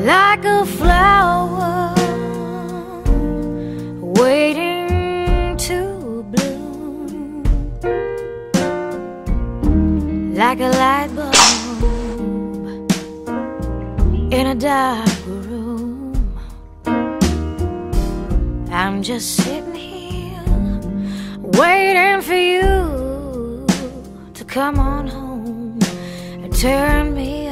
like a flower waiting to bloom, like a light bulb in a dark room. I'm just sitting here waiting for you to come on home and turn me